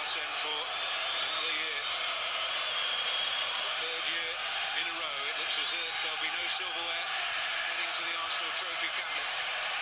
grass then for another year. The third year in a row, it looks as if there'll be no silverware heading to the Arsenal trophy cabinet.